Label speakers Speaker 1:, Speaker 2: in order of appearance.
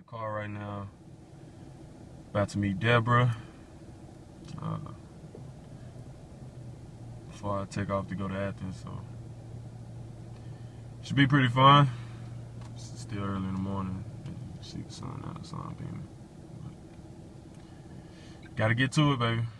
Speaker 1: car right now. About to meet Debra. Before I take off to go to Athens, so should be pretty fun. It's still early in the morning. You see the sun out, the sun beaming. Gotta get to it, baby.